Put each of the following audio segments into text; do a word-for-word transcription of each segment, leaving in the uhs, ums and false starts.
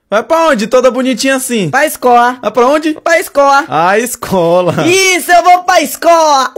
Vai pra onde? Toda bonitinha assim. Pra escola. Vai pra onde? Pra escola. A escola. Isso, eu vou pra escola.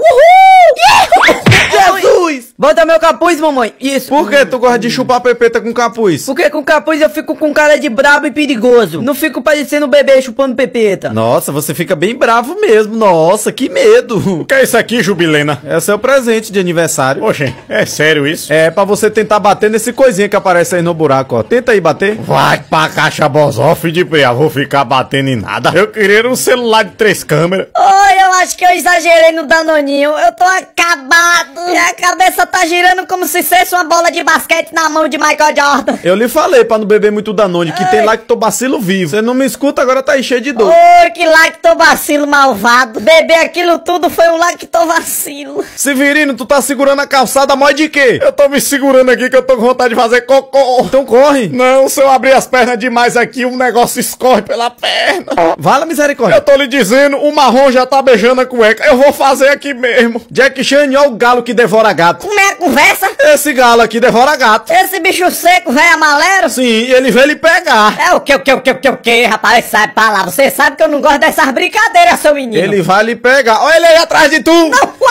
Uhul! Jesus! Bota meu capuz, mamãe. Isso. Por que tu gosta de chupar pepeta com capuz? Porque com capuz eu fico com cara de brabo e perigoso. Não fico parecendo um bebê chupando pepeta. Nossa, você fica bem bravo mesmo. Nossa, que medo. O que é isso aqui, Jubilena? É seu presente de aniversário. Oxe, é sério isso? É pra você tentar bater nesse coisinha que aparece aí no buraco, ó. Tenta aí bater. Vai pra caixa bozofe de preá, vou ficar batendo em nada. Eu queria um celular de três câmeras. Oi, eu acho que eu exagerei no danoninho. Eu tô acabado. Minha cabeça tá girando como se fosse uma bola de basquete na mão de Michael Jordan. Eu lhe falei pra não beber muito Danone, que Ai. tem lactobacilo vivo. Você não me escuta, agora tá aí cheio de dor. Oi, que lactobacilo malvado. Beber aquilo tudo foi um lactobacilo. Severino, tu tá segurando a calçada mó de quê? Eu tô me segurando aqui que eu tô com vontade de fazer cocô. Então corre. Não, se eu abrir as pernas demais aqui, um negócio escorre pela perna. Vala misericórdia. Eu tô lhe dizendo, o marrom já tá beijando a cueca. Eu vou fazer aqui mesmo. Jack Chan, ó o galo que devora gato. Como é a conversa? Esse galo aqui devora gato. Esse bicho seco, velho amalero? Sim, e ele veio lhe pegar. É o que, o que, o que, o que, o que, rapaz? Sai pra lá. Você sabe que eu não gosto dessas brincadeiras, seu menino. Ele vai lhe pegar. Olha ele aí atrás de tu.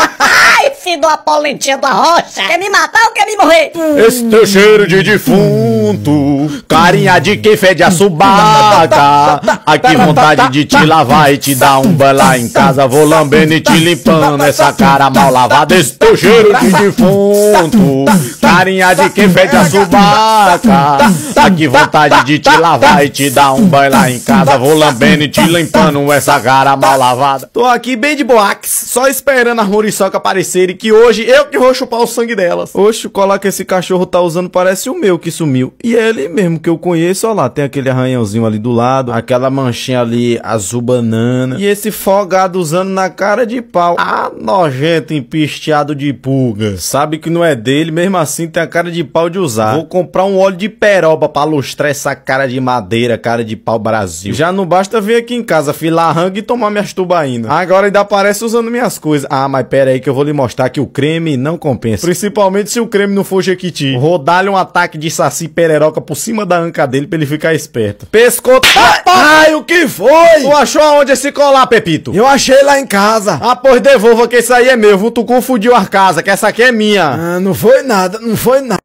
Ai, filho da polentinha da rocha. Quer me matar ou quer me morrer? Esse teu cheiro de defunto, Carinha de quem fede a subaca. Ai, que vontade de te lavar e te dar um banho lá em casa. Vou lambendo e te limpando essa cara mal lavada. Esse teu cheiro de defunto, carinha de quem fede a subaca. Ai, que vontade de te lavar e te dar um banho lá em casa. Vou lambendo e te limpando essa cara mal lavada. Tô aqui bem de boax, só esperando as muriçoca aparecerem, que hoje eu que vou chupar o sangue delas. Oxe, o colar que esse cachorro tá usando parece o meu que sumiu. E é ele mesmo que eu conheço, ó lá, tem aquele arranhãozinho ali do lado, aquela manchinha ali azul banana. E esse folgado usando na cara de pau. Ah, nojento empisteado de pulga. Sabe que não é dele, mesmo assim tem a cara de pau de usar. Vou comprar um óleo de peroba pra lustrar essa cara de madeira, cara de pau Brasil. Já não basta vir aqui em casa filar rango e tomar minhas tubaínas. Agora ainda aparece usando minhas coisas. Ah, mas pera aí que eu vou lhe mostrar que o creme não compensa. Principalmente se o creme não for Jequiti. Vou dar-lhe um ataque de saci pereroca por cima da anca dele pra ele ficar esperto. Pescoço. Ai, o que foi? Tu achou aonde esse colar, Pepito? Eu achei lá em casa. Ah, pois devolva que esse aí é meu. Tu confundiu a casa, que essa aqui é minha. Ah, não foi nada, não foi nada.